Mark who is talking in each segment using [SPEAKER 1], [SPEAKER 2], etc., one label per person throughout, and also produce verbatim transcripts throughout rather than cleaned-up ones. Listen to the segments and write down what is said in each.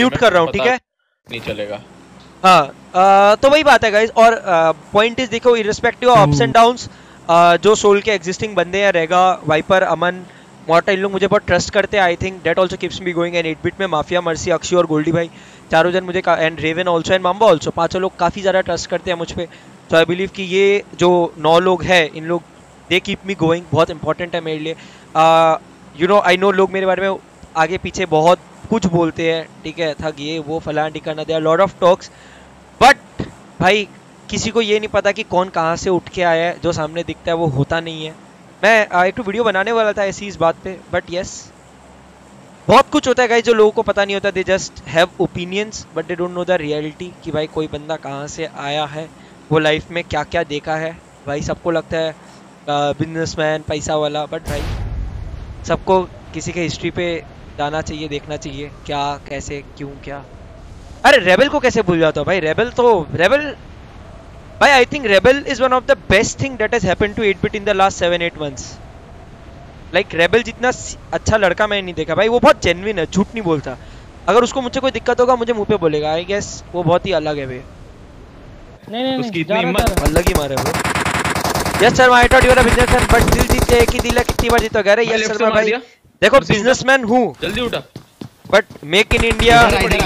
[SPEAKER 1] Mute कर रहा हूँ, ठीक है?
[SPEAKER 2] नहीं चलेगा।
[SPEAKER 1] हाँ, तो वही बात है गाइस। और पॉइंट इज देखो, irrespective of ups and downs, जो सोल के एग्जिस्टिंग बंदे हैं, रेगा, वाइपर, अमन, मॉर्टा, इन लोग मुझे बहुत ट्रस्ट करते हैं। I think that also keeps me going. And eight bit में माफिया, मर्सी, अक्षय और गोल्डी भाई चारों जन मुझे, and Raven also and Mamba also, पांचों लोग काफ़ी ज़्यादा ट्रस्ट करते हैं मुझ पे। तो आई बिलीव कि ये जो नौ लोग हैं, इन लोग दे कीप मी गोइंग, बहुत इंपॉर्टेंट है मेरे लिए। यू नो आई नो लोग मेरे बारे में आगे पीछे बहुत कुछ बोलते हैं, ठीक है, थक ये वो फलाना टिकाना, they are lot of talks, but भाई किसी को ये नहीं पता कि कौन कहाँ से उठ के आया है। जो सामने दिखता है वो होता नहीं है। मैं एक तो वीडियो बनाने वाला था ऐसी इस बात पे, बट यस बहुत कुछ होता है गाइस जो लोगों को पता नहीं होता। They just have opinions but they don't know the reality कि भाई कोई बंदा कहाँ से आया है, वो लाइफ में क्या क्या देखा है। भाई सबको लगता है बिजनेसमैन, पैसा वाला, बट भाई सबको किसी के हिस्ट्री पे जाना चाहिए, देखना चाहिए क्या कैसे क्यों क्या। अरे रेबल को कैसे भूल जाता हूँ भाई? रेबल तो रेबल भाई, I think Rebel is one of the best thing that has happened to eight bit in the last seven eight months. Like Rebel जितना अच्छा लड़का मैंने नहीं देखा भाई। वो बहुत जेन्युइन है, झूठ नहीं बोलता। अगर उसको मुझसे कोई दिक्कत होगा मुझे मुंह पे बोलेगा। आई गेस वो बहुत ही अलग है वे।
[SPEAKER 3] नहीं नहीं
[SPEAKER 2] उसकी इतनी हिम्मत,
[SPEAKER 1] अलग ही मारे वो। Yes sir, I thought you are a businessman but दिल जीते एक ही दिल है, कितनी बार जीतोगे? अरे यस सर भाई देखो, बिजनेसमैन हूँ,
[SPEAKER 2] जल्दी उठा,
[SPEAKER 1] but make in India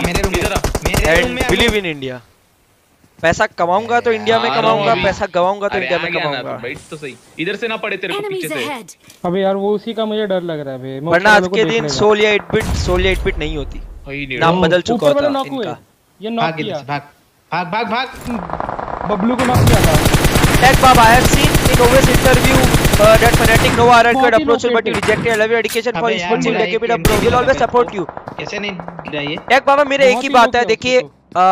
[SPEAKER 1] and believe in India. पैसा कमाऊंगा तो इंडिया में कमाऊंगा, पैसा गवाऊंगा तो इंडिया में कमाऊंगा।
[SPEAKER 2] बैठ तो सही, इधर से ना पड़े तेरे को पीछे से।
[SPEAKER 3] अबे यार वो उसी का मुझे डर लग रहा है बे।
[SPEAKER 1] वरना आज के दिन सोल या एट बिट सोल या एट बिट नहीं होती, नाम बदल चुका होता इनका।
[SPEAKER 3] ये नॉक किया,
[SPEAKER 4] भाग भाग भाग भाग,
[SPEAKER 3] बबलू को नॉक किया था।
[SPEAKER 1] Tech Bob, I have seen in Owen's interview uh, that fanatic Nova R could approach you, but you rejected. I love your dedication for esports. We'll keep it up, bro. We'll always support you.
[SPEAKER 4] कैसे नहीं गिरा ये?
[SPEAKER 1] Tech Bob, मेरे एक ही बात है, देखिए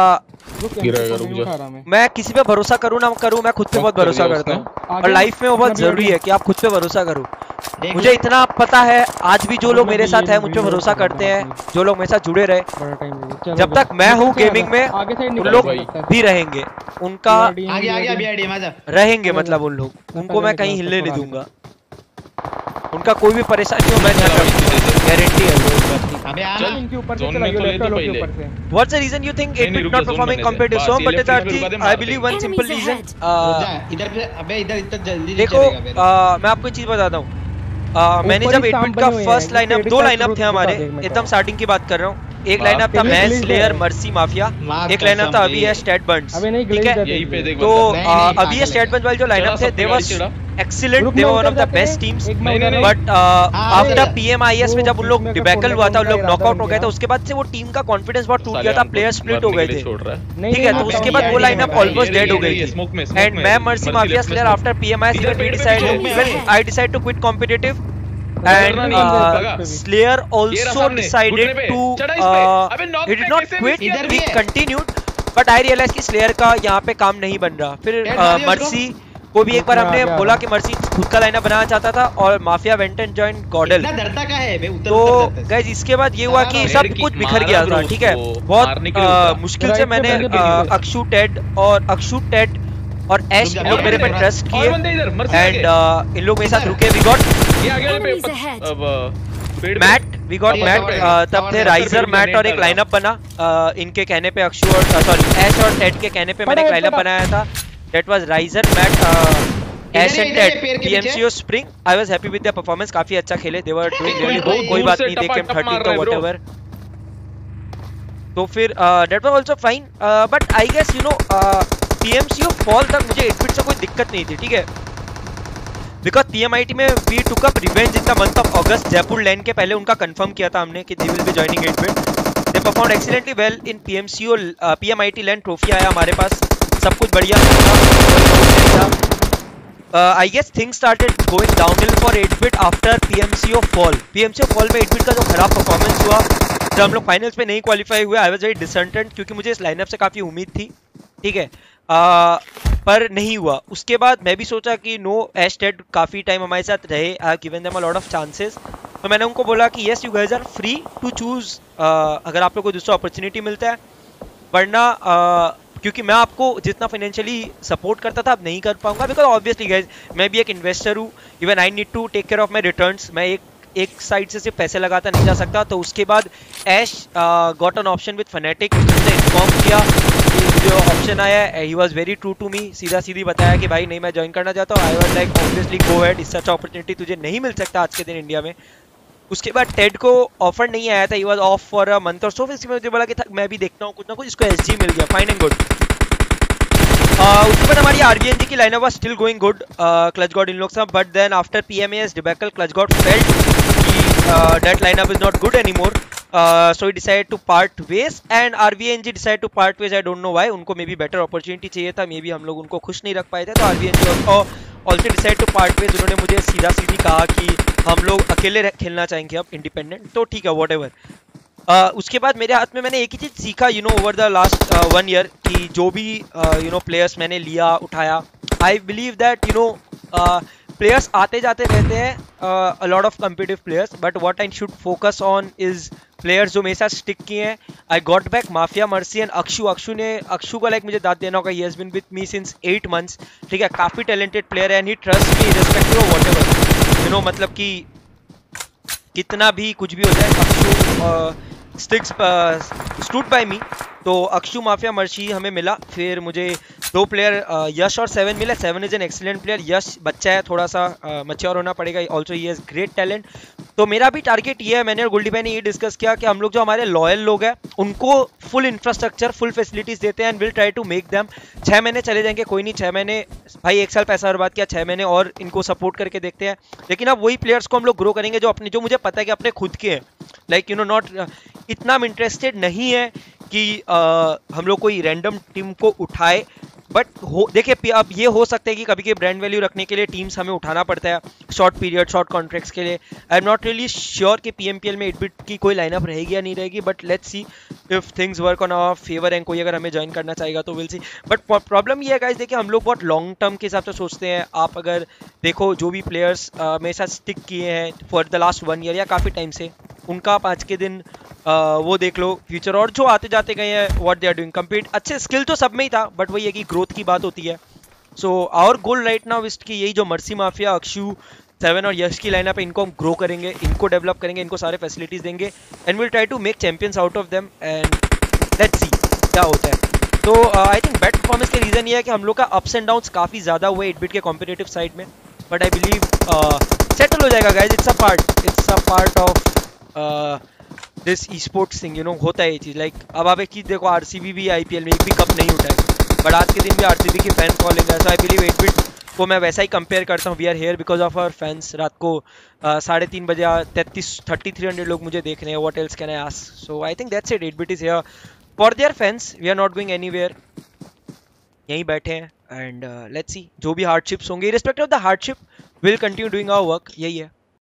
[SPEAKER 1] मैं किसी पे भरोसा करूँ ना करूँ, मैं खुद पे बहुत भरोसा करता हूँ और लाइफ में वो बहुत जरूरी है कि आप खुद पे भरोसा करो। मुझे इतना पता है, आज भी जो लोग मेरे साथ है मुझ पे भरोसा करते हैं, जो लोग मेरे साथ जुड़े रहे, जब तक मैं हूँ गेमिंग में उन लोग भी रहेंगे। उनका
[SPEAKER 4] आगे आगे अभी आईडी मजा
[SPEAKER 1] रहेंगे, मतलब उन लोग, उनको मैं कहीं हिलने नहीं दूंगा। उनका कोई भी परेशानी हो मैं गारंटी है।
[SPEAKER 4] अबे आना
[SPEAKER 3] इनके ऊपर से चला गया, लेफ्ट वालों के ऊपर से।
[SPEAKER 1] What's the reason you think eight bit not performing compared to Som? But it's actually I believe one simple reason.
[SPEAKER 4] इधर पे अबे इधर इतना जल्दी
[SPEAKER 1] देखो मैं आपको एक चीज बताता हूँ। मैंने जब एट बिट का फर्स्ट लाइनअप, दो लाइनअप थे हमारे, एकदम स्टार्टिंग की बात कर रहा हूँ। एक लाइनअप था मैं, स्लेयर, मर्सी, माफिया। एक लाइनअप था अभी है स्टैट बंड्स, ठीक है? तो अभी ये स्टैट बंड्स वाले जो लाइनअप थे, they was excellent, they were one of the best teams. But after PMIS में जब उन लोग डिबैकल हुआ था, उन लोग नॉकआउट हो गए थे, उसके बाद से वो टीम का कॉन्फिडेंस बहुत टूट गया था, प्लेयर स्प्लिट हो गए थे, ठीक है? तो उसके बाद वो लाइनअप ऑलमोस्ट डेड हो गई थी। एंड मैं, Mercy, Mafia, Slayer after PMIS we decided I decide to quit competitive and uh, Slayer also decided to uh, he did not quit, he continued, but I realized कि Slayer का यहाँ पे काम नहीं बन रहा। फिर मर्सी को भी एक बार हमने बोला कि मर्सी खुद का लाइनअप बनाना चाहता था और Mafia went and join GodL. तो गाइस इसके बाद ये हुआ कि सब कुछ बिखर गया था, ठीक है? बहुत मुश्किल से मैंने अक्षु, टेड और अक्षु टेड और ऐश इन लोग मेरे पे ट्रस्ट किए एंड इन लोग मेरे साथ रुके। We got Matt, we got Matt, तब थे राइजर, मैट और एक लाइनअप बना इनके कहने पे, अक्षु और सॉरी ऐश और टेड के कहने पे मैंने एक लाइनअप बनाया था। That was Riser, Matt, Ash and Ted, PMCO, Spring. I was happy with their performance, काफी अच्छा खेले, they were doing really good. कोई बात नहीं, दे केम थर्टीन तो व्हाटएवर। तो फिर that was also fine, but I guess you know PMCO fall तक मुझे एट बिट से कोई दिक्कत नहीं थी, ठीक है? बिकॉज पीएमआईटी में we took up revenge in the month of August. Jaipur LAN के पहले उनका कंफर्म किया था हमने कि they will be joining eight bit. They performed excellently well in PMCO. PMIT LAN trophy आया हमारे पास, सब कुछ बढ़िया था। I guess things started going downhill for eight bit after PMCO fall. PMCO fall में एट बिट का जो खराब परफॉर्मेंस हुआ, जब हम लोग फाइनल्स में नहीं क्वालिफाई हुए, आई वाज वेरी डिसअपॉइंटेड क्योंकि मुझे इस लाइनअप से काफी उम्मीद थी, ठीक है? आ, पर नहीं हुआ। उसके बाद मैं भी सोचा कि नो, ऐश टेड काफ़ी टाइम हमारे साथ रहे, I given them a lot of chances. तो मैंने उनको बोला कि yes you guys are free to choose, अगर आप लोग को दूसरा अपॉर्चुनिटी मिलता है, वरना क्योंकि मैं आपको जितना फाइनेंशियली सपोर्ट करता था अब नहीं कर पाऊंगा, बिकॉज ऑब्वियसली गाइस मैं भी एक इन्वेस्टर हूँ, even I need to take care of my returns. मैं एक एक साइड से सिर्फ पैसे लगाता नहीं जा सकता। तो उसके बाद Ash got an option with Fnatic, उसने इन्फॉर्म किया कि जो ऑप्शन आया है, he was very true to me, सीधा सीधी बताया कि भाई नहीं मैं ज्वाइन करना चाहता हूँ। I was like obviously go ahead, is such opportunity तुझे नहीं मिल सकता आज के दिन इंडिया में। उसके बाद टेड को ऑफर नहीं आया था, he was off for a month और सो, फिर मुझे बोला कि मैं भी देखता हूँ कुछ ना कुछ, इसको एसजी मिल गया, फाइन एंड गुड। Uh, उसके बाद हमारी आरवीएनजी की lineup was still going good, Clutch God इन लोग सब, but then after PMS debacle Clutch God felt कि that lineup is not good anymore, so he decided to part ways and RVNG decide to part ways. I don't know why, उनको may be better opportunity चाहिए था, may be हम लोग उनको खुश नहीं रख पाए थे, तो RVNG also decide to part ways. उन्होंने मुझे सीधा सीधी कहा कि हम लोग अकेले खेलना चाहेंगे अब इंडिपेंडेंट, तो ठीक है वॉट एवर। Uh, उसके बाद मेरे हाथ में मैंने एक ही चीज़ सीखा you know over the last one year कि जो भी यू नो प्लेयर्स मैंने लिया उठाया, I believe that you know players आते जाते रहते हैं, a lot of competitive players, but what I should focus on is players जो मेरे साथ स्टिक किए हैं। I got back Mafia, Mercy and Akshu. Akshu ने अक्षु का लाइक मुझे दाद देना होगा, he has been with me since eight months, ठीक है, काफ़ी टैलेंटेड प्लेयर है and he trust me respective of whatever you know, मतलब कि कितना भी कुछ भी हो जाए Akshu sticks stood by me. तो अक्षु, माफिया, मर्शी हमें मिला, फिर मुझे दो प्लेयर यश और सेवन मिला। Seven is an excellent player, Yash बच्चा है, थोड़ा सा मैच्योर होना पड़ेगा, also he has great talent. तो मेरा भी टारगेट ये है, मैंने और गोल्डी भाई ने ये डिस्कस किया कि हम लोग जो हमारे लॉयल लोग हैं उनको फुल इंफ्रास्ट्रक्चर फुल फैसिलिटीज़ देते हैं and will try to make them. छः महीने चले जाएंगे कोई नहीं, छः महीने भाई एक साल पैसा बर्बाद किया, छः महीने और इनको सपोर्ट करके देखते हैं, लेकिन अब वही प्लेयर्स को हम लोग ग्रो करेंगे जो अपने जो मुझे पता है कि अपने खुद के हैं, लाइक यू नो नॉट इतना इंटरेस्टेड नहीं है कि uh, हम लोग कोई रैंडम टीम को उठाए, बट हो देखिए अब ये हो सकता है कि कभी के ब्रांड वैल्यू रखने के लिए टीम्स हमें उठाना पड़ता है शॉर्ट पीरियड शॉर्ट कॉन्ट्रैक्ट्स के लिए। I am not really sure कि पीएमपीएल में एट बिट की कोई लाइनअप रहेगी या नहीं रहेगी, but let's see if things work on our favour and कोई अगर हमें ज्वाइन करना चाहेगा तो विल सी। बट प्रॉब्लम ये है गाइस, देखिए हम लोग बहुत लॉन्ग टर्म के हिसाब से सोचते हैं। आप अगर देखो जो भी प्लेयर्स uh, मेरे साथ स्टिक किए हैं for the last one year या काफ़ी टाइम से, उनका आप आज के दिन Uh, वो देख लो फ्यूचर, और जो आते जाते गए हैं what they are doing compete, अच्छे स्किल तो सब में ही था, बट वही है कि ग्रोथ की बात होती है। So our goal right now is कि यही जो मर्सी, माफिया, अक्षु, सेवन और यश की लाइनअप है, इनको हम ग्रो करेंगे, इनको डेवलप करेंगे, इनको सारे फैसिलिटीज देंगे and will try to make champions out of them and let's see क्या होता है। तो आई थिंक बेट परफॉर्मेंस का रीज़न ये है कि हम लोग का अप्स एंड डाउन्स काफ़ी ज़्यादा हुए एट बिट के कॉम्पिटेटिव साइड में, बट आई बिलीव सेटल हो जाएगा guys, it's a part it's a part of this esports thing, you know होता है ये चीज़। लाइक अब आप एक चीज़ देखो, आरसीबी भी आईपीएल में एक भी कप नहीं उठाएगी, बट आज के दिन भी आरसीबी की फैन फॉलोइंग है, so I believe eight bit को मैं वैसा ही कंपेयर करता हूँ। We are here because of our fans. रात को साढ़े तीन बजे तैतीस थर्टी थ्री हंड्रेड लोग मुझे देख रहे हैं, what else can I ask. So I think that's it, eight bit is here for their fans, we are not going anywhere, यहीं बैठे हैं एंड लेट्स सी जो भी हार्डशिप्स होंगे, respect of the hardship will continue doing our work, यही है।